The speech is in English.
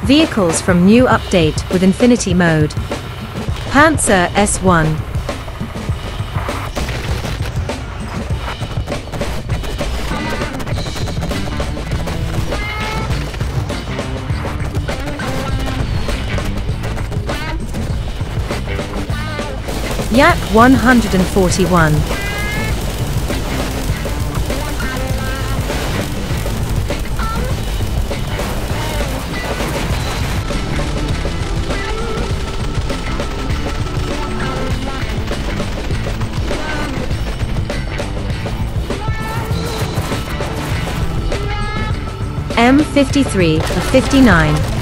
Vehicles from new update with Infinity mode. Panzer S1. Yak 141. M53 of 59.